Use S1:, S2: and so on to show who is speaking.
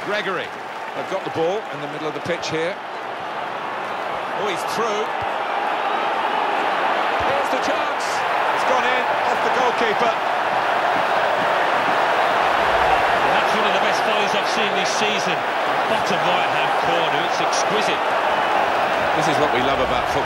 S1: Gregory. They've got the ball in the middle of the pitch here. Oh, he's through. Here's the chance. It's gone in, off the goalkeeper.
S2: That's one of the best volleys I've seen this season. Bottom right-hand corner, it's exquisite.
S1: This is what we love about football.